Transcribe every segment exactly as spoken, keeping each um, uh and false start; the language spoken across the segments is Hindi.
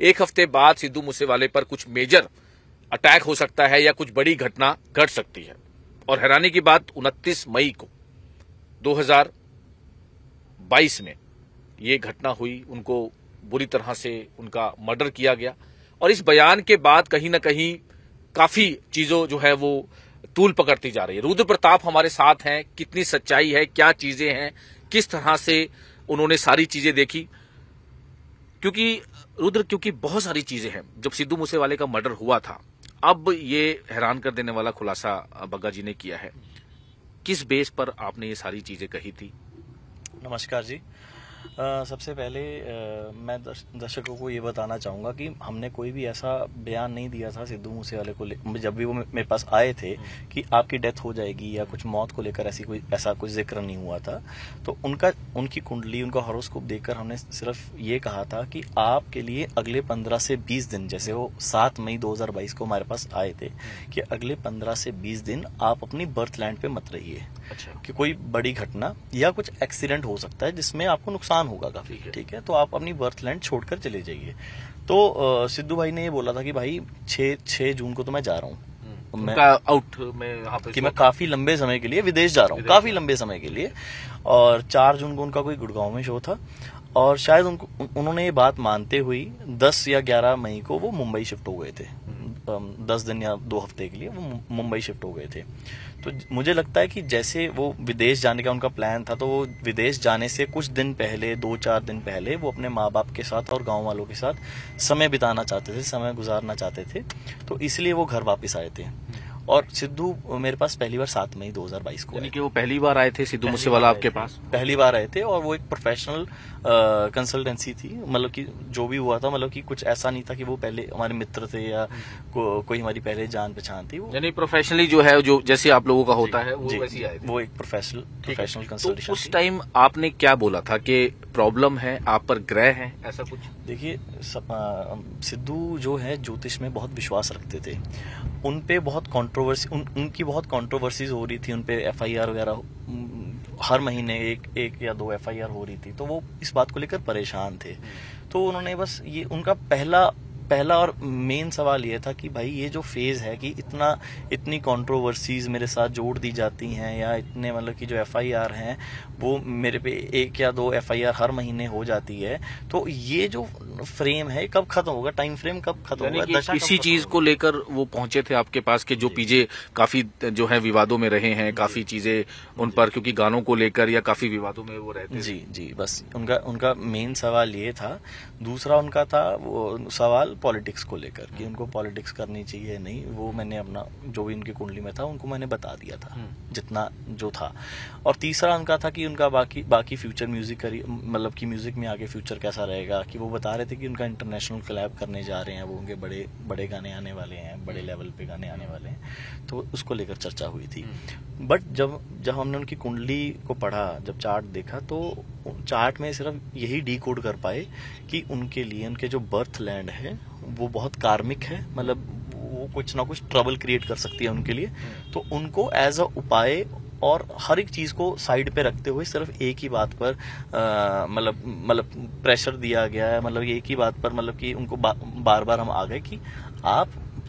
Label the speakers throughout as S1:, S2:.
S1: एक हफ्ते बाद सिद्धू मूसेवाले पर कुछ मेजर अटैक हो सकता है या कुछ बड़ी घटना घट सकती है। और हैरानी की बात, उनतीस मई को दो हज़ार बाईस में ये घटना हुई, उनको बुरी तरह से उनका मर्डर किया गया। और इस बयान के बाद कहीं ना कहीं काफी चीजों जो है वो तूल पकड़ती जा रही है। रुद्र प्रताप हमारे साथ हैं, कितनी सच्चाई है, क्या चीजें हैं, किस तरह से उन्होंने सारी चीजें देखी, क्योंकि रुद्र क्योंकि बहुत सारी चीजें हैं। जब सिद्धू मूसेवाले का मर्डर हुआ था, अब ये हैरान कर देने वाला खुलासा बग्गा जी ने किया है। किस बेस पर आपने ये सारी चीजें कही थी?
S2: नमस्कार जी। आ, सबसे पहले आ, मैं दर्शकों को ये बताना चाहूँगा कि हमने कोई भी ऐसा बयान नहीं दिया था सिद्धू मूसेवाले को। जब भी वो मेरे पास आए थे कि आपकी डेथ हो जाएगी या कुछ मौत को लेकर ऐसी कोई ऐसा कुछ जिक्र नहीं हुआ था। तो उनका उनकी कुंडली, उनका हॉरोस्कोप देखकर हमने सिर्फ ये कहा था कि आपके लिए अगले पंद्रह से बीस दिन, जैसे वो सात मई दो हज़ार बाईस को हमारे पास आए थे, कि अगले पंद्रह से बीस दिन आप अपनी बर्थ लैंड पे मत रहिए। अच्छा। कि कोई बड़ी घटना या कुछ एक्सीडेंट हो सकता है जिसमें आपको नुकसान होगा काफी, ठीक है, तो आप अपनी बर्थ लैंड छोड़कर चले जाइए। तो सिद्धू भाई ने ये बोला था कि भाई छह छह जून को तो मैं जा रहा हूँ, मैं
S1: आउट में यहाँ पे
S2: कि मैं काफी लंबे समय के लिए विदेश जा रहा हूँ, काफी लंबे समय के लिए। और चार जून को उनका कोई गुड़गांव में शो था, और शायद उनको उन्होंने ये बात मानते हुई दस या ग्यारह मई को वो मुंबई शिफ्ट हो गए थे। दस दिन या दो हफ्ते के लिए वो मुंबई शिफ्ट हो गए थे। तो मुझे लगता है कि जैसे वो विदेश जाने का उनका प्लान था, तो वो विदेश जाने से कुछ दिन पहले, दो चार दिन पहले, वो अपने माँ बाप के साथ और गांव वालों के साथ समय बिताना चाहते थे, समय गुजारना चाहते थे। तो इसलिए वो घर वापस आए थे। और सिद्धू मेरे पास पहली बार सात मई दो हज़ार बाईस को,
S1: यानी कि वो पहली बार आए थे सिद्धू मूसेवाला आपके पास?
S2: पहली बार आए थे। और वो एक प्रोफेशनल कंसल्टेंसी थी, मतलब कि जो भी हुआ था, मतलब कि कुछ ऐसा नहीं था कि वो पहले हमारे मित्र थे या को, कोई हमारी पहले जान पहचान थी। वो
S1: यानी प्रोफेशनली जो है, जो जैसे आप लोगों का होता है, वो वैसे आए थे।
S2: वो एक प्रोफेशनल प्रोफेशनल कंसल्टेंसी।
S1: तो उस टाइम आपने क्या बोला था कि प्रॉब्लम है, आप पर ग्रह है, ऐसा कुछ?
S2: देखिए, सिद्धू जो है ज्योतिष में बहुत विश्वास रखते थे। उन पे बहुत कंट्रोवर्सी उन, उनकी बहुत कंट्रोवर्सीज हो रही थी। उन पे एफ आई आर वगैरह हर महीने एक एक या दो एफ आई आर हो रही थी। तो वो इस बात को लेकर परेशान थे। तो उन्होंने बस ये, उनका पहला पहला और मेन सवाल ये था कि भाई ये जो फेज है कि इतना इतनी कंट्रोवर्सीज मेरे साथ जोड़ दी जाती हैं, या इतने मतलब कि जो एफ आई आर हैं वो मेरे पे एक या दो एफ आई आर हर महीने हो जाती है, तो ये जो फ्रेम है कब खत्म होगा, टाइम फ्रेम कब खत्म होगा?
S1: इसी चीज को लेकर वो पहुंचे थे आपके पास कि जो पीजे काफी जो है विवादों में रहे हैं, काफी चीजें उन पर, क्योंकि गानों को लेकर या काफी विवादों में वो रहते।
S2: जी जी, बस उनका उनका मेन सवाल ये था। दूसरा उनका था वो सवाल पॉलिटिक्स को लेकर कि उनको पॉलिटिक्स करनी चाहिए नहीं। वो मैंने अपना जो भी उनकी कुंडली में था उनको मैंने बता दिया था जितना जो था। और तीसरा उनका था कि उनका बाकी बाकी फ्यूचर म्यूजिक करी, मतलब कि म्यूजिक में आगे फ्यूचर कैसा रहेगा। कि वो बता रहे थे कि उनका इंटरनेशनल कोलैब करने जा रहे हैं, वो उनके बड़े बड़े गाने आने वाले हैं, बड़े लेवल पे गाने आने वाले हैं। तो उसको लेकर चर्चा हुई थी। बट जब जब हमने उनकी कुंडली को पढ़ा, जब चार्ट देखा, तो चार्ट में सिर्फ यही डीकोड कर पाए कि उनके लिए उनके जो बर्थ लैंड है वो बहुत कार्मिक है, मतलब वो कुछ ना कुछ ट्रबल क्रिएट कर सकती है उनके लिए। तो उनको एज अ उपाय और हर एक चीज को साइड पे रखते हुए सिर्फ एक ही बात पर मतलब मतलब प्रेशर दिया गया है, मतलब एक ही बात पर, मतलब कि उनको बा, बार बार हम आ गए कि आप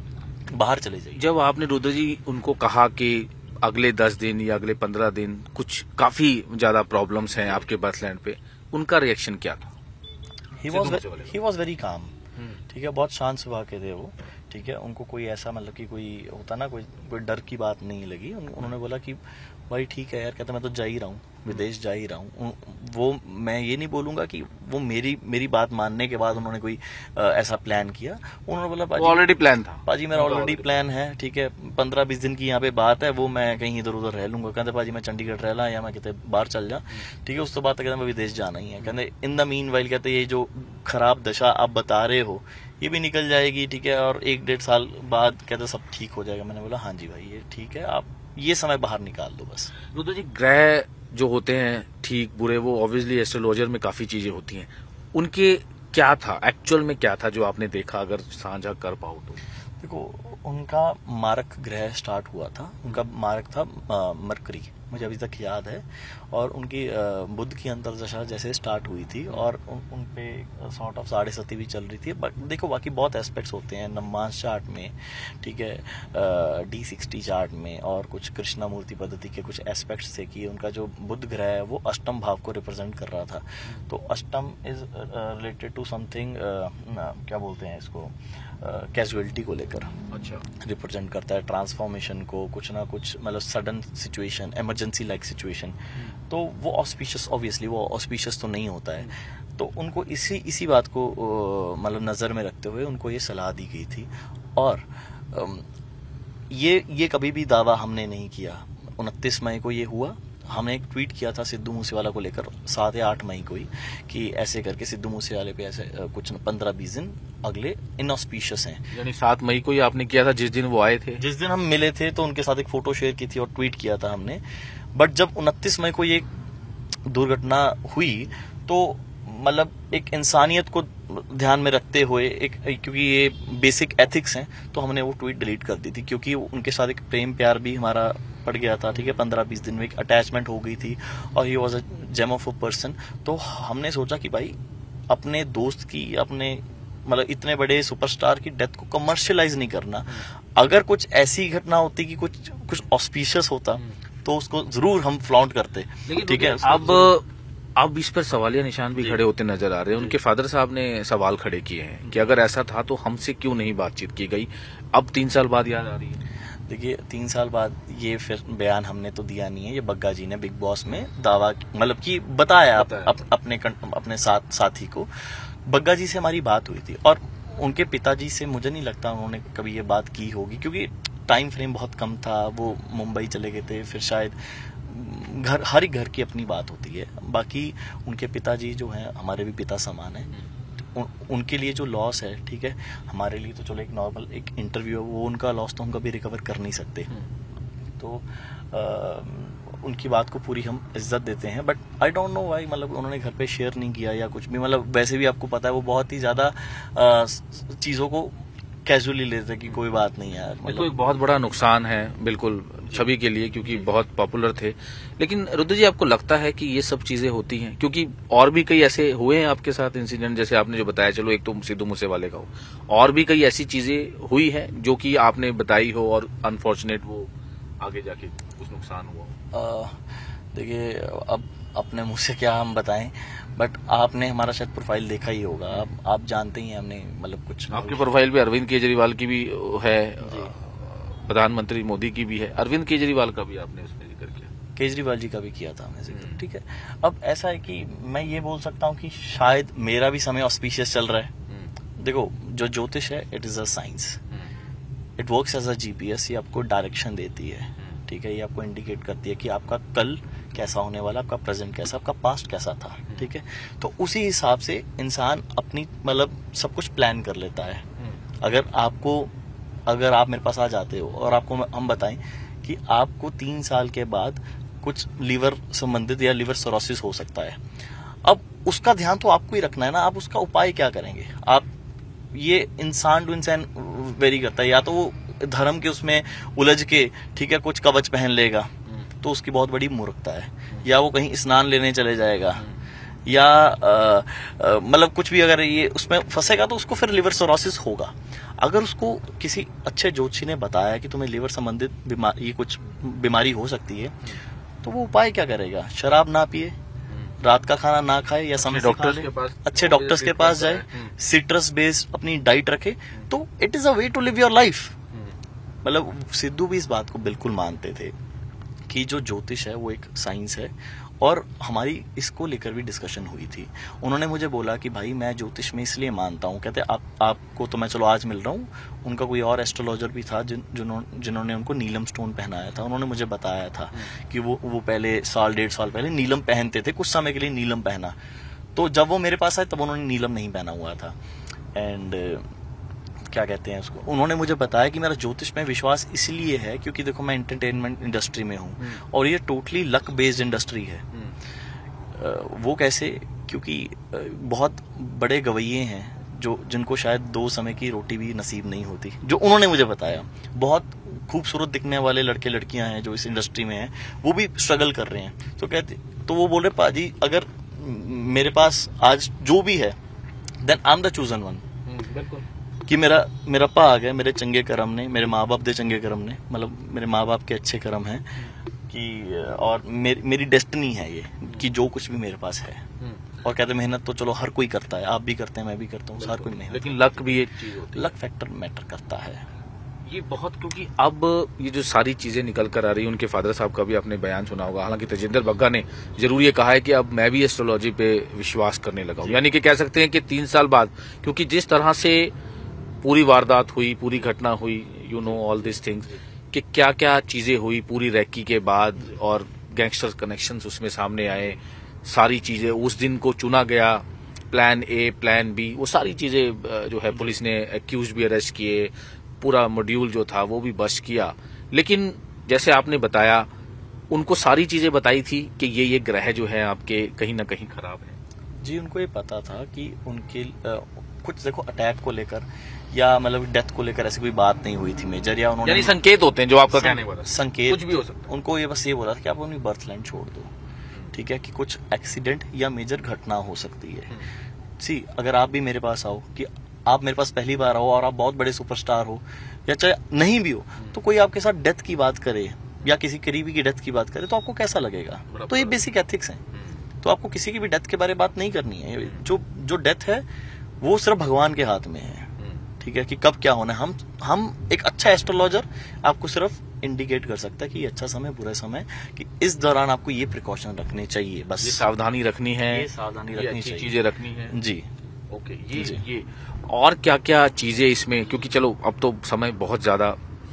S2: बाहर चले जाइए।
S1: जब आपने रुद्र जी उनको कहा कि अगले दस दिन या अगले पंद्रह दिन कुछ काफी ज्यादा प्रॉब्लम्स हैं आपके बर्थ लैंड पे, उनका रिएक्शन क्या था?
S2: ही वॉज वेरी काम, ठीक है, बहुत शांत स्वभाव के थे वो, ठीक है। उनको कोई ऐसा मतलब कि कोई होता ना, कोई कोई डर की बात नहीं लगी। उन, उन्होंने बोला कि भाई ठीक है यार, कहता मैं तो जा ही रहा हूँ, विदेश जा ही रहा हूँ। वो मैं ये नहीं बोलूंगा कि वो मेरी मेरी बात मानने के बाद उन्होंने कोई आ, ऐसा प्लान किया। उन्होंने बोला पाजी
S1: ऑलरेडी प्लान था,
S2: पाजी मेरा ऑलरेडी प्लान है, ठीक है, पंद्रह बीस दिन की यहाँ पे बात है, वो मैं कहीं इधर उधर रह लूंगा। कहते पाजी मैं चंडीगढ़ रह ला या मैं कहते बाहर चल जा, ठीक है। उस तो बात कहते मैं विदेश जाना ही है। कहते इन द मीन वाइल कहते ये जो खराब दशा आप बता रहे हो ये भी निकल जाएगी, ठीक है, और एक डेढ़ साल बाद कहते सब ठीक हो जाएगा। मैंने बोला हाँ जी भाई ये ठीक है, आप ये समय बाहर निकाल दो बस।
S1: रुद्र जी, ग्रह जो होते हैं ठीक बुरे, वो ऑब्वियसली एस्ट्रोलॉजर में काफी चीजें होती हैं, उनके क्या था एक्चुअल में, क्या था जो आपने देखा, अगर साझा कर पाओ तो?
S2: देखो, उनका मारक ग्रह स्टार्ट हुआ था, उनका मारक था मरकरी, मुझे अभी तक याद है। और उनकी बुध की अंतर्दशा जैसे स्टार्ट हुई थी और उन, उन पे सॉर्ट ऑफ साढ़े सती भी चल रही थी। बट देखो बाकी बहुत एस्पेक्ट्स होते हैं नवमास चार्ट में, ठीक है, डी सिक्सटी चार्ट में, और कुछ कृष्णामूर्ति पद्धति के कुछ एस्पेक्ट्स थे कि उनका जो बुध ग्रह है वो अष्टम भाव को रिप्रेजेंट कर रहा था। तो अष्टम इज रिलेटेड टू समथिंग, क्या बोलते हैं इसको, कैजुअलिटी को लेकर
S1: अच्छा
S2: रिप्रेजेंट करता है, ट्रांसफॉर्मेशन को, कुछ ना कुछ मतलब sudden situation, emergency like situation. तो वो ऑस्पिशियस, ऑब्वियसली वो ऑस्पिशियस तो नहीं होता है। तो उनको इसी इसी बात को मतलब नज़र में रखते हुए उनको ये सलाह दी गई थी। और ये ये कभी भी दावा हमने नहीं किया। उनतीस मई को ये हुआ, हमने एक ट्वीट किया था सिद्धू मूसेवाला को लेकर सात या आठ मई को ही, कि ऐसे करके सिद्धू मूसेवाले पे ऐसे कुछ पंद्रह बीस दिन अगले इनऑस्पिशियस हैं।
S1: यानी सात मई को ही आपने किया था, जिस दिन वो आए थे,
S2: जिस दिन हम मिले थे, तो उनके साथ एक फोटो शेयर की थी और ट्वीट किया था हमने। बट जब उनतीस मई को ये दुर्घटना हुई तो मतलब एक इंसानियत को ध्यान में रखते हुए, एक क्योंकि ये बेसिक एथिक्स हैं, तो हमने वो ट्वीट डिलीट कर दी थी, क्योंकि उनके साथ एक प्रेम प्यार भी हमारा पड़ गया था, ठीक है, पंद्रह बीस दिन में एक अटैचमेंट हो गई थी और he was a gem of a person. तो हमने सोचा कि भाई अपने दोस्त की, अपने मतलब इतने बड़े सुपरस्टार की डेथ को कमर्शियलाइज नहीं करना। अगर कुछ ऐसी घटना होती कि कुछ कुछ ऑस्पिशियस होता तो उसको जरूर हम फ्लॉन्ट करते, ठीक है।
S1: अब अब इस पर सवालिया निशान भी खड़े होते नजर आ रहे हैं। उनके फादर साहब ने सवाल खड़े किए हैं कि अगर ऐसा था तो हमसे क्यों नहीं बातचीत की गई, अब तीन साल बाद याद आ रही है।
S2: देखिए तीन साल बाद ये फिर बयान हमने तो दिया नहीं है, ये बग्गा जी ने बिग बॉस में दावा मतलब कि बताया, बताया। अप, अपने अपने साथ साथी को। बग्गा जी से हमारी बात हुई थी और उनके पिताजी से मुझे नहीं लगता उन्होंने कभी ये बात की होगी, क्योंकि टाइम फ्रेम बहुत कम था, वो मुंबई चले गए थे, फिर शायद घर हर घर की अपनी बात होती है। बाकी उनके पिताजी जो हैं हमारे भी पिता समान है, उन, उनके लिए जो लॉस है, ठीक है, हमारे लिए तो चलो एक नॉर्मल एक इंटरव्यू है, वो उनका लॉस तो हम कभी रिकवर कर नहीं सकते। तो आ, उनकी बात को पूरी हम इज्जत देते हैं। But I don't know why मतलब उन्होंने घर पे शेयर नहीं किया या कुछ भी, मतलब वैसे भी आपको पता है वो बहुत ही ज्यादा चीजों को कैजुअली लेते कि कोई बात नहीं यार,
S1: मतलब तो एक बहुत बड़ा नुकसान है बिल्कुल छवि के लिए, क्योंकि बहुत पॉपुलर थे। लेकिन रुद्र जी आपको लगता है कि ये सब चीजें होती हैं, क्योंकि और भी कई ऐसे हुए हैं आपके साथ इंसिडेंट, जैसे आपने जो बताया, चलो एक तो सिद्धू मूसेवाले का हो, और भी कई ऐसी चीजें हुई हैं जो कि आपने बताई हो और अनफॉर्चुनेट वो आगे जाके कुछ नुकसान हुआ।
S2: देखिए अब अपने मुंह से क्या हम बताएं, बट आपने हमारा शायद प्रोफाइल देखा ही होगा, आप, आप जानते ही हैं हमने मतलब कुछ,
S1: आपके प्रोफाइल पे अरविंद केजरीवाल की भी है, प्रधानमंत्री मोदी की भी है, अरविंद केजरीवाल का भी आपने उसमें जिक्र किया,
S2: केजरीवाल जी का भी किया था हमने जिक्र, ठीक है। अब ऐसा है कि मैं ये बोल सकता हूँ कि शायद मेरा भी समय ऑस्पिशियस चल रहा है। देखो जो ज्योतिष है it is a science, it works as a GPS, ये आपको डायरेक्शन देती है, ठीक है, ये आपको इंडिकेट करती है कि आपका कल कैसा होने वाला, आपका प्रेजेंट कैसा, आपका पास्ट कैसा था, ठीक है। तो उसी हिसाब से इंसान अपनी मतलब सब कुछ प्लान कर लेता है। अगर आपको अगर आप मेरे पास आ जाते हो और आपको हम बताएं कि आपको तीन साल के बाद कुछ लीवर संबंधित या लीवर सिरोसिस हो सकता है, अब उसका ध्यान तो आपको ही रखना है ना, आप उसका उपाय क्या करेंगे। आप ये इंसान टू इंसान वेरी करता है, या तो वो धर्म के उसमें उलझ के, ठीक है, कुछ कवच पहन लेगा तो उसकी बहुत बड़ी मूर्खता है, या वो कहीं स्नान लेने चले जाएगा, या मतलब कुछ भी अगर ये उसमें फंसेगा तो उसको फिर लिवर सिरोसिस होगा। अगर उसको किसी अच्छे ज्योतिषी ने बताया कि तुम्हें लिवर संबंधित बीमारी, ये कुछ बीमारी हो सकती है, तो वो उपाय क्या करेगा, शराब ना पिए, रात का खाना ना खाए, या समय
S1: डॉक्टर्स के पास,
S2: अच्छे डॉक्टर्स के पास जाए, सिट्रस बेस्ड अपनी डाइट रखे, तो it is a way to live your life. मतलब सिद्धू भी इस बात को बिल्कुल मानते थे कि जो ज्योतिष है वो एक साइंस है, और हमारी इसको लेकर भी डिस्कशन हुई थी। उन्होंने मुझे बोला कि भाई मैं ज्योतिष में इसलिए मानता हूँ, कहते आप आपको तो मैं चलो आज मिल रहा हूँ, उनका कोई और एस्ट्रोलॉजर भी था जिन जिन्होंने जिन्होंने उनको नीलम स्टोन पहनाया था, उन्होंने मुझे बताया था कि वो वो पहले साल डेढ़ साल पहले नीलम पहनते थे, कुछ समय के लिए नीलम पहना, तो जब वो मेरे पास आए तब उन्होंने नीलम नहीं पहना हुआ था। एंड क्या कहते हैं उसको, उन्होंने मुझे बताया कि मेरा ज्योतिष में विश्वास इसलिए है क्योंकि देखो मैं एंटरटेनमेंट इंडस्ट्री में हूँ और ये टोटली लक बेस्ड इंडस्ट्री है। वो कैसे, क्योंकि बहुत बड़े गवैये हैं जो जिनको शायद दो समय की रोटी भी नसीब नहीं होती, जो उन्होंने मुझे बताया, बहुत खूबसूरत दिखने वाले लड़के लड़कियां हैं जो इस इंडस्ट्री में हैं, वो भी स्ट्रगल कर रहे हैं। तो कहते तो वो बोल रहे पाजी अगर मेरे पास आज जो भी है then I am the chosen one.
S1: बिल्कुल
S2: कि मेरा मेरा पा आ गया, मेरे चंगे कर्म ने, मेरे माँ बाप दे चंगे कर्म ने, मतलब मेरे माँ बाप के अच्छे कर्म हैं कि और मेरी मेरी डेस्टिनी है ये कि जो कुछ भी मेरे पास है। और कहते मेहनत तो चलो हर कोई करता है, आप भी करते हैं, मैं भी करता हूँ, हर कोई मेहनत,
S1: लेकिन लक भी एक चीज होती है।
S2: लक फैक्टर मैटर करता है
S1: ये बहुत, क्योंकि अब ये जो सारी चीजें निकल कर आ रही है, उनके फादर साहब का भी आपने बयान सुना होगा, हालांकि तजिंदर बग्गा ने जरूर ये कहा है कि अब मैं भी एस्ट्रोलॉजी पे विश्वास करने लगा हूं, यानी कि कह सकते हैं कि तीन साल बाद, क्योंकि जिस तरह से पूरी वारदात हुई, पूरी घटना हुई, you know all this things, कि क्या क्या चीजें हुई पूरी रैकी के बाद, और गैंगस्टर कनेक्शंस उसमें सामने आए, सारी चीजें उस दिन को चुना गया, प्लान ए प्लान बी, वो सारी चीजें जो है पुलिस ने एक्यूज भी अरेस्ट किए, पूरा मॉड्यूल जो था वो भी बस्ट किया। लेकिन जैसे आपने बताया, उनको सारी चीजें बताई थी कि ये ये ग्रह जो है आपके कहीं ना कहीं खराब है।
S2: जी, उनको ये पता था कि उनके आ, कुछ देखो अटैक को लेकर या मतलब डेथ को लेकर ऐसी कोई बात नहीं हुई थी मेजर, या उन्होंने
S1: यानी संकेत होते हैं जो आपका कहने वाला
S2: संकेत
S1: कुछ भी हो सकता है।
S2: उनको ये बस ये बोला था कि आप अपनी बर्थ लाइन छोड़ दो, ठीक है, कि कुछ एक्सीडेंट या मेजर घटना हो सकती है। सी अगर आप भी मेरे पास आओ, कि आप मेरे पास पहली बार आओ और आप बहुत बड़े सुपरस्टार हो या चाहे नहीं भी हो, तो कोई आपके साथ डेथ की बात करे या किसी करीबी की डेथ की बात करे तो आपको कैसा लगेगा? तो ये बेसिक एथिक्स हैं। तो आपको किसी की भी डेथ के बारे में बात नहीं करनी है। जो जो डेथ है वो सिर्फ भगवान के हाथ में है, ठीक है, कि कब क्या होना है। हम हम एक अच्छा एस्ट्रोलॉजर आपको सिर्फ इंडिकेट कर सकता है कि ये अच्छा समय बुरा समय, कि इस दौरान आपको ये प्रिकॉशन रखने चाहिए, बस
S1: ये सावधानी रखनी है,
S2: ये सावधानी रखनी चाहिए,
S1: चीजें रखनी है।
S2: जी
S1: ओके, ये ये और क्या क्या चीजें इसमें, क्योंकि चलो अब तो समय बहुत ज्यादा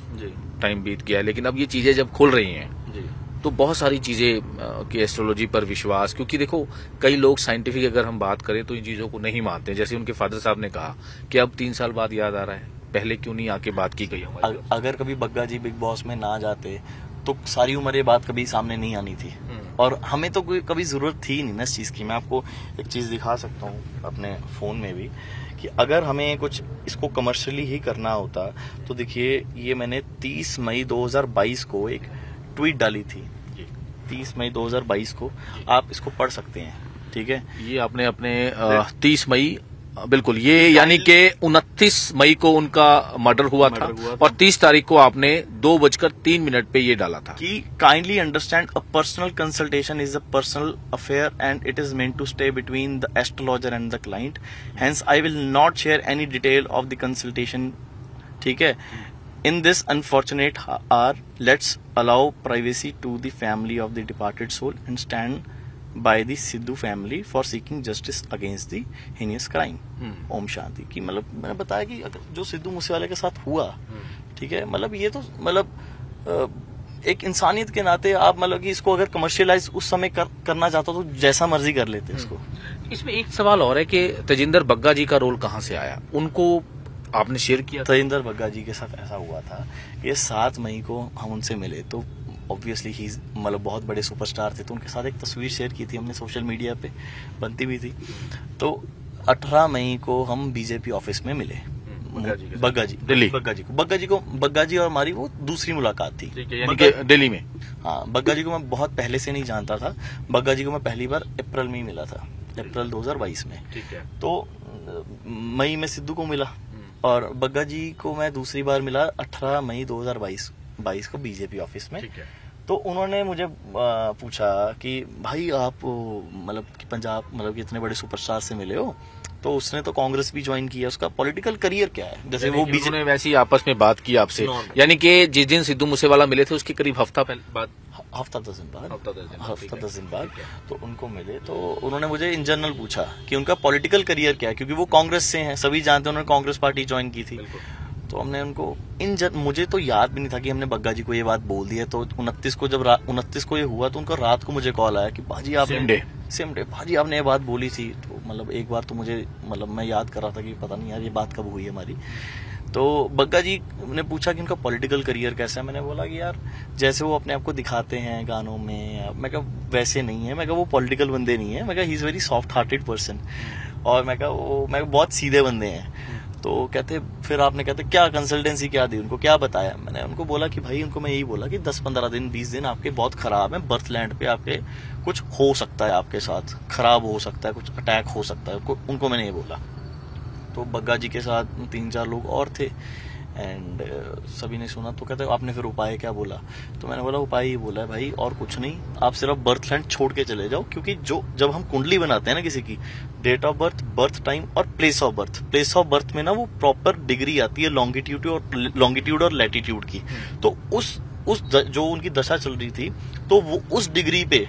S1: टाइम बीत गया है, लेकिन अब ये चीजें जब खुल रही हैं तो बहुत सारी चीजें कि एस्ट्रोलॉजी पर विश्वास, क्योंकि देखो कई लोग साइंटिफिक अगर हम बात करें तो इन चीजों को नहीं मानते। जैसे उनके फादर साहब ने कहा कि अब तीन साल बाद याद आ रहा है, पहले क्यों नहीं आके बात की गई हमारी।
S2: अगर कभी बग्गा जी बिग बॉस में ना जाते तो सारी उम्र ये बात कभी सामने नहीं आनी थी, और हमें तो कोई कभी जरूरत थी नहीं ना इस चीज की। मैं आपको एक चीज दिखा सकता हूँ अपने फोन में भी, कि अगर हमें कुछ इसको कमर्शियली ही करना होता तो देखिए, ये मैंने तीस मई दो हज़ार बाईस को एक ट्वीट डाली थी, तीस मई दो हज़ार बाईस को, आप इसको पढ़ सकते हैं, ठीक है।
S1: ये आपने अपने तीस मई, बिल्कुल, ये यानी कि उनतीस मई को उनका मर्डर हुआ था, हुआ था और तीस तारीख को आपने दो बजकर तीन मिनट पे ये डाला था
S2: कि kindly understand a personal consultation is a personal affair and it is meant to stay between the astrologer and the client, hence I will not share any detail of the consultation, ठीक है। In this unfortunate hour, let's allow privacy to the family of the departed soul and stand by the Sidhu family for seeking justice against the heinous crime. Om Shanti. की मतलब मैंने बताया कि अगर जो सिद्धू मूसेवाले के साथ हुआ, ठीक है, मतलब ये तो मतलब एक इंसानियत के नाते आप मतलब कि इसको अगर कमर्शियलाइज उस समय कर, करना चाहता तो जैसा मर्जी कर लेते इसको।
S1: इसमें एक सवाल और है कि तजिंदर बग्गा जी का रोल कहाँ से आया? उनको आपने शेयर किया?
S2: तजिंदर बग्गा जी के साथ ऐसा हुआ था, ये सात मई को हम उनसे मिले तो ऑब्वियसली ही मतलब बहुत बड़े सुपरस्टार थे, तो उनके साथ एक तस्वीर शेयर की थी हमने सोशल मीडिया पे, बनती भी थी। तो अठारह मई को हम बीजेपी ऑफिस में मिले, बग्गा जी
S1: दिल्ली,
S2: बग्गा जी को बग्गा जी को बग्गा जी और हमारी वो दूसरी मुलाकात थी,
S1: यानी कि दिल्ली में।
S2: हाँ, बग्गा जी को मैं बहुत पहले से नहीं जानता था, बग्गा जी को मैं पहली बार अप्रैल में ही मिला था, अप्रैल दो हज़ार बाईस में, ठीक है। तो मई में सिद्धू को मिला और बग्गा जी को मैं दूसरी बार मिला अठारह मई दो हज़ार बाईस को बीजेपी ऑफिस में। तो उन्होंने मुझे पूछा कि भाई आप मतलब कि पंजाब मतलब कि इतने बड़े सुपरस्टार से मिले हो, तो उसने तो कांग्रेस भी ज्वाइन किया, उसका पॉलिटिकल करियर क्या है? जैसे वो बीजेपी
S1: ने वैसी आपस में बात की आपसे, यानी कि जिस दिन सिद्धू मूसेवाला मिले थे उसके करीब हफ्ता बाद
S2: हफ्ता दस दिन बाद हफ्ता दस दिन बाद तो उनको मिले, तो उन्होंने मुझे इन जनरल पूछा कि उनका पॉलिटिकल करियर क्या है, क्योंकि वो कांग्रेस से हैं, सभी जानते हैं, उन्होंने कांग्रेस पार्टी ज्वाइन की थी। तो हमने उनको इन जन, मुझे तो याद भी नहीं था कि हमने बग्गा जी को ये बात बोल दी है। तो उनतीस को जब उनतीस को ये हुआ तो उनका रात को मुझे कॉल आया कि भाजी आप सेम डे सेम डे भाजी आपने ये बात बोली थी। तो मतलब एक बार तो मुझे मतलब मैं याद कर रहा था कि पता नहीं यार ये बात कब हुई हमारी। तो बग्गा जी ने पूछा कि उनका पॉलिटिकल करियर कैसा है। मैंने बोला कि यार जैसे वो अपने आप को दिखाते हैं गानों में, मैं कहा वैसे नहीं है, मैं कहा वो पॉलिटिकल बंदे नहीं है, मैं कहा he is very soft hearted person, और मैं कहा वो मैं बहुत सीधे बंदे हैं। तो कहते फिर आपने कहते क्या कंसल्टेंसी क्या दी उनको, क्या बताया? मैंने उनको बोला कि भाई उनको मैं यही बोला कि दस पंद्रह दिन बीस दिन आपके बहुत खराब है, बर्थ लैंड पे आपके कुछ हो सकता है, आपके साथ खराब हो सकता है, कुछ अटैक हो सकता है, उनको मैंने ये बोला। तो बग्गा जी के साथ तीन चार लोग और थे एंड uh, सभी ने सुना। तो कहते आपने फिर उपाय क्या बोला? तो मैंने बोला उपाय ही बोला है भाई, और कुछ नहीं, आप सिर्फ बर्थ लैंड छोड़ के चले जाओ, क्योंकि जो जब हम कुंडली बनाते हैं ना किसी की, date of birth, birth time और place of birth, place of birth में ना वो प्रॉपर डिग्री आती है लॉन्गिट्यूड और लॉन्गिट्यूड और लैटिट्यूड की। तो उस उस जो उनकी दशा चल रही थी, तो वो उस डिग्री पे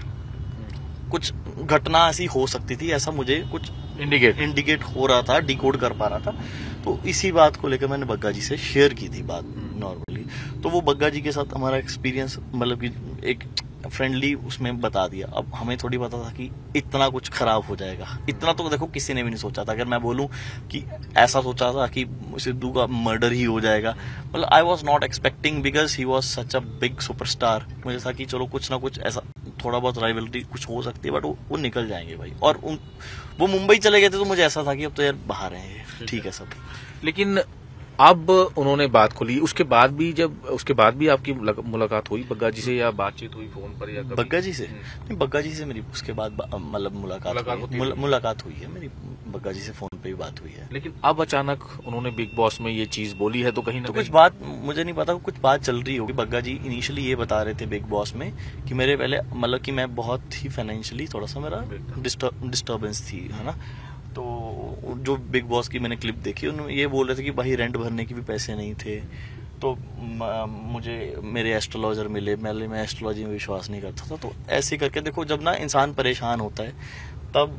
S2: कुछ घटना ऐसी हो सकती थी, ऐसा मुझे कुछ
S1: इंडिकेट
S2: इंडिकेट हो रहा था, डिकोड कर पा रहा था। तो इसी बात को लेकर मैंने बग्गा जी से शेयर की थी बात नॉर्मली। तो वो बग्गा जी के साथ हमारा एक्सपीरियंस मतलब कि एक फ्रेंडली उसमें बता दिया। अब हमें थोड़ी पता था कि इतना कुछ खराब हो जाएगा, इतना तो देखो किसी ने भी नहीं सोचा था। अगर मैं बोलूं कि ऐसा सोचा था कि सिद्धू का मर्डर ही हो जाएगा, मतलब I was not expecting, because he was such a big superstar. मुझे था कि चलो कुछ ना कुछ ऐसा थोड़ा बहुत राइवलरी कुछ हो सकती है, बट वो, वो निकल जाएंगे भाई। और उन, वो मुंबई चले गए थे, तो मुझे ऐसा था कि अब तो यार बाहर हैं, ठीक है सब।
S1: लेकिन अब उन्होंने बात खोली, उसके बाद भी जब उसके बाद भी आपकी मुलाकात हुई बग्गा जी से, या बातचीत हुई फोन पर या कभी?
S2: बग्गा जी से नहीं, बग्गा जी से मेरी उसके बाद मतलब मुलाकात
S1: मुलाकात
S2: मुला, मुलाकात हुई है मेरी, बग्गा जी से फोन पे भी बात हुई है।
S1: लेकिन अब अचानक उन्होंने बिग बॉस में ये चीज बोली है, तो कहीं ना
S2: तो
S1: कहीं
S2: कुछ बात मुझे नहीं पता, कुछ बात चल रही होगी। बग्गा जी इनिशियली ये बता रहे थे बिग बॉस में कि मेरे पहले मतलब कि मैं बहुत ही फाइनेंशियली थोड़ा सा मेरा डिस्टर्बेंस थी, है ना। तो जो बिग बॉस की मैंने क्लिप देखी, उन्होंने ये बोल रहे थे कि भाई रेंट भरने के भी पैसे नहीं थे। तो मुझे मेरे एस्ट्रोलॉजर मिले, पहले मैं एस्ट्रोलॉजी में विश्वास नहीं करता था। तो ऐसे करके देखो, जब ना इंसान परेशान होता है तब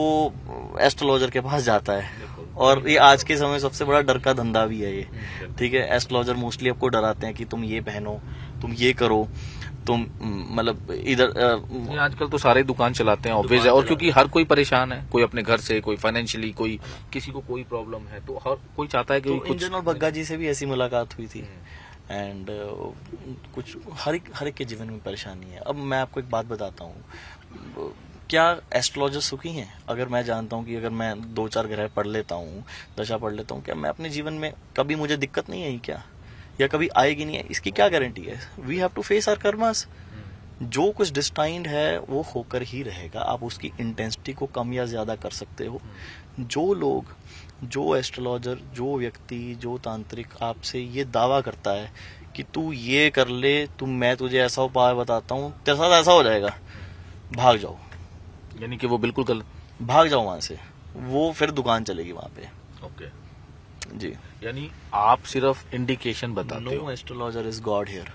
S2: वो एस्ट्रोलॉजर के पास जाता है, और ये आज के समय सबसे बड़ा डर का धंधा भी है ये, ठीक है। एस्ट्रोलॉजर मोस्टली आपको डराते हैं कि तुम ये पहनो, तुम ये करो, तुम मतलब इधर
S1: आजकल तो सारे दुकान चलाते हैं ऑब्वियस है, और क्योंकि हर कोई परेशान है, कोई अपने घर से, कोई फाइनेंशियली, कोई किसी को कोई प्रॉब्लम है, तो हर कोई चाहता है कि
S2: तो
S1: कुछ।
S2: और बग्गा जी से भी ऐसी मुलाकात हुई थी एंड uh, कुछ हर एक हर एक के जीवन में परेशानी है। अब मैं आपको एक बात बताता हूँ, क्या एस्ट्रोलॉजर सुखी हैं? अगर मैं जानता हूँ कि अगर मैं दो चार ग्रह पढ़ लेता हूँ, दशा पढ़ लेता हूँ, क्या मैं अपने जीवन में कभी मुझे दिक्कत नहीं आई क्या, या कभी आएगी नहीं है? इसकी क्या गारंटी है? We have to face our karmas. जो कुछ डिस्टाइंड है वो होकर ही रहेगा। आप उसकी इंटेंसिटी को कम या ज्यादा कर सकते हो। जो लोग, जो एस्ट्रोलॉजर, जो व्यक्ति, जो तांत्रिक आपसे ये दावा करता है कि तू ये कर ले, तुम मैं तुझे ऐसा उपाय बताता हूँ, तेरे साथ ऐसा हो जाएगा, भाग जाओ।
S1: यानी कि वो बिल्कुल गलत,
S2: भाग जाओ वहां से, वो फिर दुकान चलेगी वहां पे।
S1: ओके
S2: जी,
S1: यानी आप सिर्फ इंडिकेशन बताते हो।
S2: No astrologer is god here.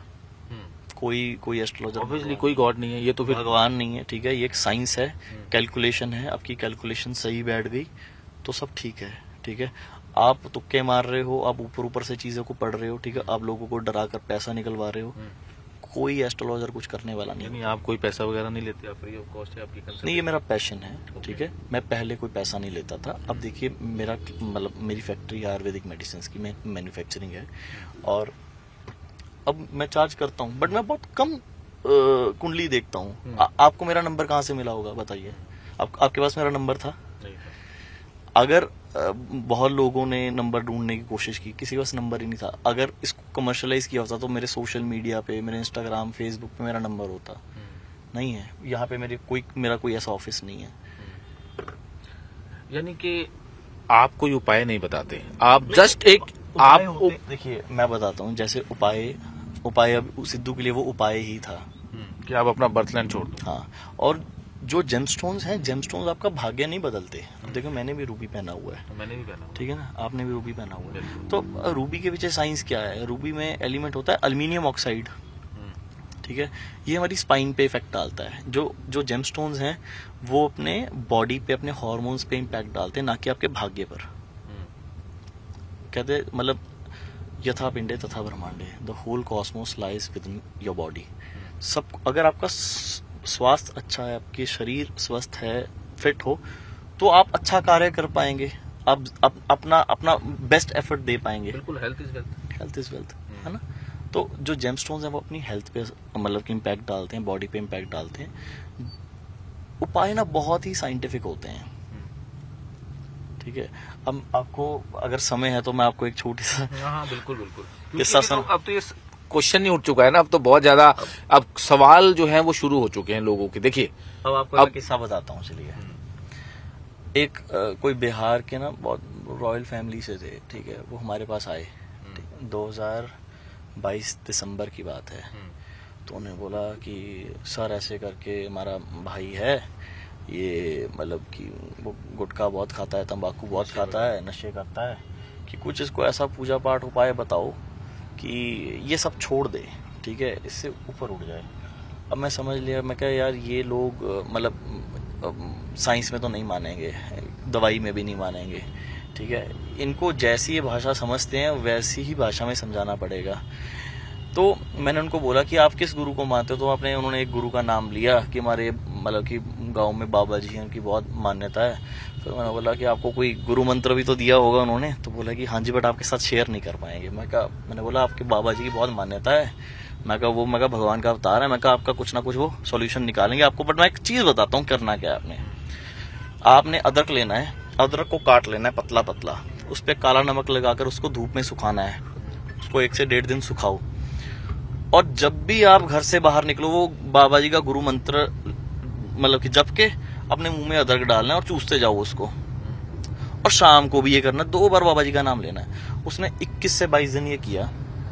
S2: कोई कोई एस्ट्रोलॉजर
S1: ऑब्वियसली कोई गॉड नहीं है, ये तो फिर
S2: भगवान नहीं है, ठीक है। ये एक साइंस है, कैलकुलेशन है। आपकी कैलकुलेशन सही बैठ गई तो सब ठीक है, ठीक है। आप तुक्के मार रहे हो, आप ऊपर ऊपर से चीजों को पढ़ रहे हो, ठीक है, आप लोगों को डरा कर पैसा निकलवा रहे हो, कोई एस्ट्रोलॉजर कुछ करने वाला नहीं।
S1: यानी आप कोई पैसा वगैरह नहीं लेते, आप फ्री ऑफ कॉस्ट है आपकी कंसल्टेंसी?
S2: नहीं, ये मेरा पैशन है, ठीक है। मैं पहले कोई पैसा नहीं लेता था। अब देखिए, मेरा मतलब मेरी फैक्ट्री आयुर्वेदिक मेडिसिन की मैन्युफैक्चरिंग है, और अब मैं चार्ज करता हूँ, बट मैं बहुत कम कुंडली देखता हूँ। आपको मेरा नंबर कहाँ से मिला होगा बताइए? आप, आपके पास मेरा नंबर था?
S1: नहीं था।
S2: अगर बहुत लोगों ने नंबर ढूंढने की कोशिश की, किसी के पास नंबर ही नहीं था। अगर इसको कमर्शलाइज किया होता तो मेरे सोशल मीडिया पे, मेरे इंस्टाग्राम, फेसबुक पे मेरा नंबर होता। नहीं है, यहाँ पे मेरे कोई मेरा कोई ऐसा ऑफिस नहीं है।
S1: यानी कि आप कोई उपाय नहीं बताते, आप जस्ट एक आप
S2: देखिए, मैं बताता हूँ, जैसे उपाय उपाय अब सिद्धू के लिए वो उपाय ही था
S1: कि आप अपना बर्थलैंड छोड़ दो।
S2: हाँ, और जो जेमस्टोन्स हैं, जेमस्टोन्स आपका भाग्य नहीं बदलते। देखो, मैंने भी रूबी पहना हुआ है,
S1: मैंने भी पहना,
S2: ठीक है ना, आपने भी रूबी पहना हुआ है। तो रूबी के पीछे साइंस क्या है? रूबी में एलिमेंट होता है अल्मीनियम ऑक्साइड, ठीक है। ये हमारी स्पाइन पे इफेक्ट डालता है। जो जो जेमस्टोन्स हैं वो अपने बॉडी पे, अपने हार्मोन्स पे इम्पैक्ट डालते हैं, ना कि आपके भाग्य पर। कहते मतलब यथा पिंडे तथा ब्रह्मांडे, the whole cosmos lies within your body. सब, अगर आपका स्वास्थ्य अच्छा है, आपके शरीर स्वस्थ है, फिट हो, तो आप अच्छा कार्य कर पाएंगे, आप अप, अपना अपना बेस्ट एफर्ट दे पाएंगे।
S1: बिल्कुल, health is wealth,
S2: health is wealth, है ना। तो जो जेमस्टोन्स हैं वो अपनी हेल्थ पे मतलब कि इम्पैक्ट डालते हैं, बॉडी पे इम्पैक्ट डालते हैं। उपाय ना बहुत ही साइंटिफिक होते हैं, ठीक ठीक है। अब आपको अगर समय है तो मैं आपको एक छोटी सा
S1: हाँ बिल्कुल बिल्कुल
S2: किस्सा सुन।
S1: अब तो ये क्वेश्चन नहीं उठ चुका है ना, अब तो बहुत ज्यादा अब सवाल जो है वो शुरू हो चुके हैं लोगों के। देखिए
S2: अब आपको अब किस्सा बताता हूँ। चलिए, एक आ, कोई बिहार के ना बहुत रॉयल फैमिली से थे, ठीक है। वो हमारे पास आए, दो हज़ार बाईस दिसंबर की बात है। तो उन्हें बोला कि सर ऐसे करके हमारा भाई है, ये मतलब कि वो गुटखा बहुत खाता है, तंबाकू बहुत खाता है, नशे करता है, कि कुछ इसको ऐसा पूजा पाठ उपाय बताओ कि ये सब छोड़ दे, ठीक है, इससे ऊपर उठ जाए। अब मैं समझ लिया, मैं कहा यार ये लोग मतलब साइंस में तो नहीं मानेंगे, दवाई में भी नहीं मानेंगे, ठीक है। इनको जैसी ये भाषा समझते हैं वैसी ही भाषा में समझाना पड़ेगा। तो मैंने उनको बोला कि आप किस गुरु को मानते हो? तो आपने उन्होंने एक गुरु का नाम लिया कि हमारे मतलब कि गांव में बाबा जी हैं, उनकी बहुत मान्यता है। फिर मैंने बोला कि आपको कोई गुरु मंत्र भी तो दिया होगा उन्होंने? तो बोला कि हाँ जी, बट आपके साथ शेयर नहीं कर पाएंगे। मैं कहा मैंने बोला आपके बाबा जी की बहुत मान्यता है। मैं कहा वो मैं कहा भगवान का अवतार है। मैं कहा आपका कुछ ना कुछ वो सॉल्यूशन निकालेंगे आपको। बट मैं एक चीज बताता हूँ करना क्या है आपने। आपने अदरक लेना है, अदरक को काट लेना है पतला पतला, उस पर काला नमक लगाकर उसको धूप में सुखाना है। उसको एक से डेढ़ दिन सुखाओ, और जब भी आप घर से बाहर निकलो वो बाबा जी का गुरु मंत्र मतलब कि जप के अपने मुंह में अदरक डालना है और चूसते जाओ उसको। और शाम को भी ये करना, दो बार बाबा जी का नाम लेना है। उसने इक्कीस से बाईस दिन ये किया,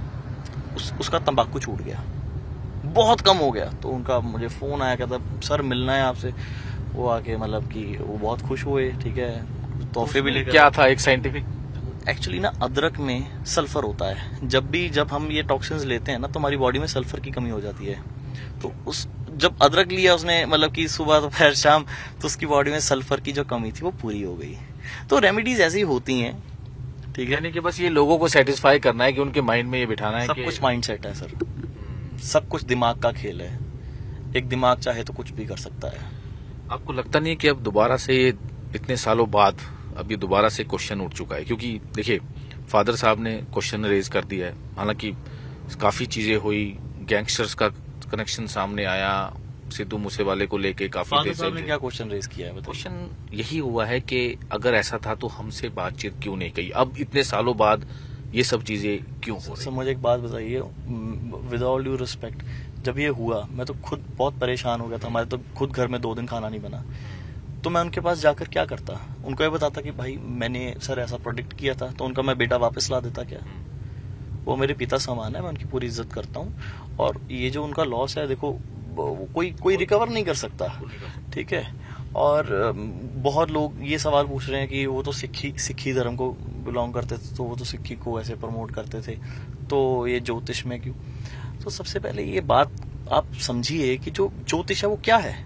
S2: उस, उसका तंबाकू छूट गया, बहुत कम हो गया। तो उनका मुझे फोन आया, कहता सर मिलना है आपसे। वो आके मतलब कि वो बहुत खुश हुए, ठीक है, तोहफे भी लेकर।
S1: क्या था एक साइंटिफिक?
S2: एक्चुअली ना अदरक में सल्फर होता है। जब भी जब हम ये टॉक्सिन्स लेते हैं ना तो हमारी बॉडी में सल्फर की कमी हो जाती है। तो उस जब अदरक लिया उसने मतलब कि सुबह दोपहर शाम, तो उसकी बॉडी में सल्फर की जो कमी थी वो पूरी हो गई। तो रेमेडीज ऐसी होती हैं, ठीक है।
S1: यानी कि बस ये लोगों को सेटिस्फाई करना है कि उनके माइंड में ये बिठाना है।
S2: सब कुछ माइंड सेट है सर, सब कुछ दिमाग का खेल है। एक दिमाग चाहे तो कुछ भी कर सकता है।
S1: आपको लगता नहीं है कि अब दोबारा से ये इतने सालों बाद अब ये दोबारा से क्वेश्चन उठ चुका है? क्योंकि देखिए फादर साहब ने क्वेश्चन रेज कर दिया है, हालांकि काफी चीजें हुई, गैंगस्टर्स का कनेक्शन सामने आया, सिद्धू मूसेवाले को लेके काफी
S2: फादर साहब ने क्या क्वेश्चन रेज किया है?
S1: क्वेश्चन यही हुआ है कि अगर ऐसा था तो हमसे बातचीत क्यों नहीं की? अब इतने सालों बाद ये सब चीजें क्यों हो रही?
S2: सर मुझे एक बात बताइए, विद ऑल ड्यू रिस्पेक्ट, जब ये हुआ मैं तो खुद बहुत परेशान हो गया था। हमारे तो खुद घर में दो दिन खाना नहीं बना। तो मैं उनके पास जाकर क्या करता? उनको ये बताता कि भाई मैंने सर ऐसा प्रोडिक्ट किया था, तो उनका मैं बेटा वापस ला देता क्या? वो मेरे पिता समान है, मैं उनकी पूरी इज्जत करता हूँ। और ये जो उनका लॉस है, देखो कोई कोई रिकवर नहीं कर सकता, ठीक है। और बहुत लोग ये सवाल पूछ रहे हैं कि वो तो सिखी सिखी धर्म को बिलोंग करते थे, तो वो तो सिक्खी को ऐसे प्रमोट करते थे, तो ये ज्योतिष में क्यों? तो सबसे पहले ये बात आप समझिए कि जो ज्योतिष है वो क्या है।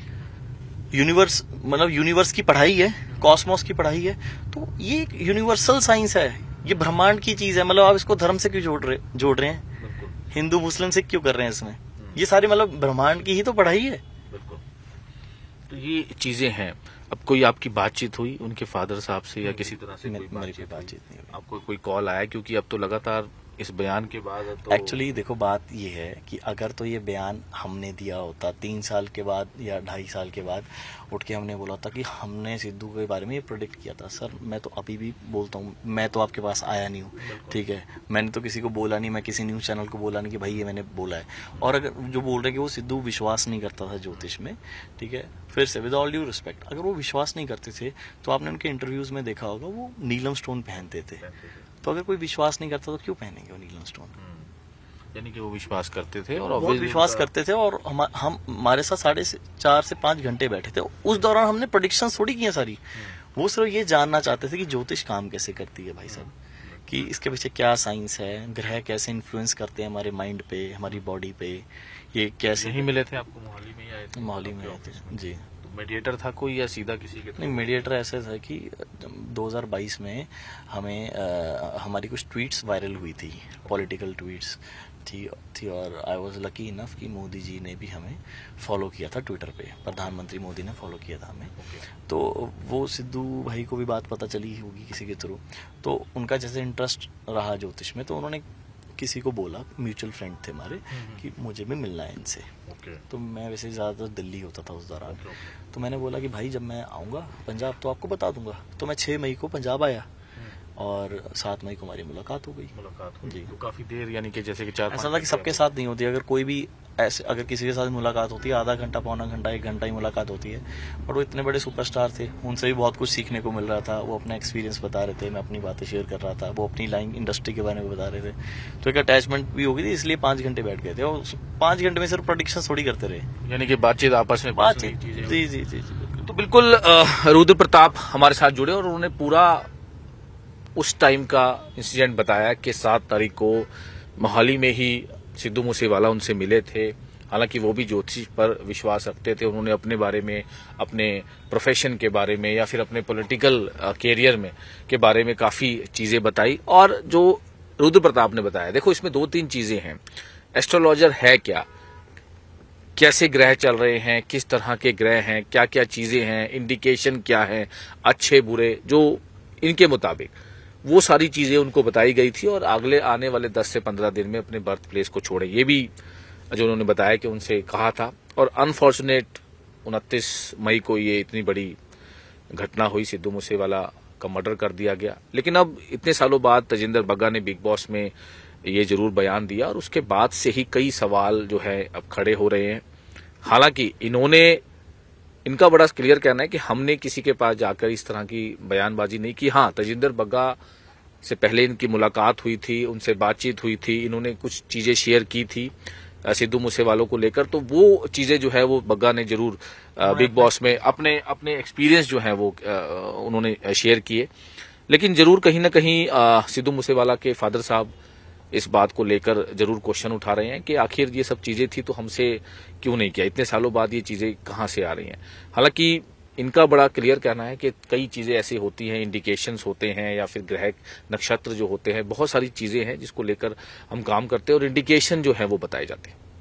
S2: यूनिवर्स मतलब यूनिवर्स की पढ़ाई है, कॉस्मोस की पढ़ाई है। तो ये एक यूनिवर्सल साइंस है, ये ब्रह्मांड की चीज है। मतलब आप इसको धर्म से क्यों जोड़ रहे जोड़ रहे हैं? हिंदू मुस्लिम से क्यों कर रहे हैं इसमें? ये सारी मतलब ब्रह्मांड की ही तो पढ़ाई है।
S1: तो ये चीजें हैं। अब कोई आपकी बातचीत हुई उनके फादर साहब से या किसी तरह से?
S2: मेरी कोई बातचीत नहीं हुई।
S1: आपको कोई कॉल आया? क्योंकि अब तो लगातार इस बयान के बाद तो
S2: एक्चुअली देखो बात ये है कि अगर तो ये बयान हमने दिया होता तीन साल के बाद या ढाई साल के बाद, उठ के हमने बोला था कि हमने सिद्धू के बारे में ये प्रोडिक्ट किया था, सर मैं तो अभी भी बोलता हूँ, मैं तो आपके पास आया नहीं हूँ, ठीक है। मैंने तो किसी को बोला नहीं, मैं किसी न्यूज चैनल को बोला नहीं कि भाई ये मैंने बोला है। और अगर जो बोल रहे हैं कि वो सिद्धू विश्वास नहीं करता था ज्योतिष में, ठीक है, फिर से विद ऑल ड्यू रिस्पेक्ट, अगर वो विश्वास नहीं करते थे तो आपने उनके इंटरव्यूज में देखा होगा वो नीलम स्टोन पहनते थे। तो अगर कोई विश्वास नहीं करता तो क्यों पहनेंगे वो नीलम स्टोन?
S1: यानी कि वो विश्वास करते थे और
S2: बहुत विश्वास करते थे। और हम हम हमारे साथ साढ़े चार से पांच घंटे बैठे थे। उस दौरान हमने प्रेडिक्शन थोड़ी की सारी, वो सिर्फ ये जानना चाहते थे कि ज्योतिष काम कैसे करती है भाई साहब, कि इसके पीछे क्या साइंस है, ग्रह कैसे इन्फ्लुएंस करते हैं हमारे माइंड पे, हमारी बॉडी पे, ये कैसे।
S1: नहीं मिले थे आपको? मोहाली में ही आए थे?
S2: मोहाली में आए थे जी।
S1: मीडिएटर था कोई या सीधा किसी के?
S2: नहीं, मीडिएटर ऐसे था कि दो हज़ार बाईस में हमें आ, हमारी कुछ ट्वीट्स वायरल हुई थी, पॉलिटिकल ट्वीट्स थी थी और आई वाज लकी इनफ कि मोदी जी ने भी हमें फॉलो किया था ट्विटर पे, प्रधानमंत्री मोदी ने फॉलो किया था हमें। तो वो सिद्धू भाई को भी बात पता चली होगी किसी के थ्रू, तो उनका जैसे इंटरेस्ट रहा ज्योतिष में, तो उन्होंने किसी को बोला, म्यूचुअल फ्रेंड थे हमारे, कि मुझे भी मिलना है इनसे।
S1: okay.
S2: तो मैं वैसे ज़्यादातर दिल्ली होता था उस दौरान। okay, okay. तो मैंने बोला कि भाई जब मैं आऊँगा पंजाब तो आपको बता दूंगा। तो मैं छः मई को पंजाब आया और सात मई को हमारी मुलाकात हो गई।
S1: मुलाकात हो
S2: जी।
S1: तो काफी देर, यानी कि जैसे कि चार
S2: ऐसा था कि सबके साथ नहीं होती, अगर कोई भी ऐसे अगर किसी के साथ मुलाकात होती है आधा घंटा पौना घंटा एक घंटा ही मुलाकात होती है। और वो इतने बड़े सुपरस्टार थे, उनसे भी बहुत कुछ सीखने को मिल रहा था। वो अपना एक्सपीरियंस बता रहे थे, मैं अपनी बातें शेयर कर रहा था, वो अपनी लाइन इंडस्ट्री के बारे में बता रहे थे। तो एक अटैचमेंट भी हो गई थी, इसलिए पाँच घंटे बैठ गए थे और पाँच घंटे में सिर्फ प्रोडिक्शन थोड़ी करते रहे,
S1: यानी कि बातचीत आपस में
S2: बातचीत। जी जी जी जी।
S1: तो बिल्कुल रुद्र प्रताप हमारे साथ जुड़े और उन्होंने पूरा उस टाइम का इंसिडेंट बताया कि सात तारीख को मोहाली में ही सिद्धू मूसेवाला उनसे मिले थे। हालांकि वो भी ज्योतिष पर विश्वास रखते थे। उन्होंने अपने बारे में, अपने प्रोफेशन के बारे में या फिर अपने पॉलिटिकल कैरियर में के बारे में काफी चीजें बताई। और जो रुद्र प्रताप ने बताया, देखो इसमें दो तीन चीजें हैं। एस्ट्रोलॉजर है क्या, कैसे ग्रह चल रहे हैं, किस तरह के ग्रह हैं, क्या क्या चीजें हैं, इंडिकेशन क्या है, अच्छे बुरे, जो इनके मुताबिक वो सारी चीजें उनको बताई गई थी। और अगले आने वाले दस से पंद्रह दिन में अपने बर्थ प्लेस को छोड़े, ये भी जो उन्होंने बताया कि उनसे कहा था। और अनफॉर्चुनेट उनतीस मई को ये इतनी बड़ी घटना हुई, सिद्धू मूसेवाला का मर्डर कर दिया गया। लेकिन अब इतने सालों बाद तजिंदर बग्गा ने बिग बॉस में ये जरूर बयान दिया और उसके बाद से ही कई सवाल जो है अब खड़े हो रहे हैं। हालांकि इन्होंने, इनका बड़ा क्लियर कहना है कि हमने किसी के पास जाकर इस तरह की बयानबाजी नहीं की। हाँ, तजिंदर बग्गा से पहले इनकी मुलाकात हुई थी, उनसे बातचीत हुई थी, इन्होंने कुछ चीजें शेयर की थी सिद्धू मूसेवालों को लेकर। तो वो चीजें जो है वो बग्गा ने जरूर बिग बॉस में अपने अपने एक्सपीरियंस जो है वो उन्होंने शेयर किए। लेकिन जरूर कहीं ना कहीं सिद्धू मूसेवाला के फादर साहब इस बात को लेकर जरूर क्वेश्चन उठा रहे हैं कि आखिर ये सब चीजें थी तो हमसे क्यों नहीं किया, इतने सालों बाद ये चीजें कहां से आ रही हैं। हालांकि इनका बड़ा क्लियर कहना है कि कई चीजें ऐसी होती हैं, इंडिकेशंस होते हैं या फिर ग्रह नक्षत्र जो होते हैं, बहुत सारी चीजें हैं जिसको लेकर हम काम करते हैं और इंडिकेशन जो है वो बताए जाते हैं।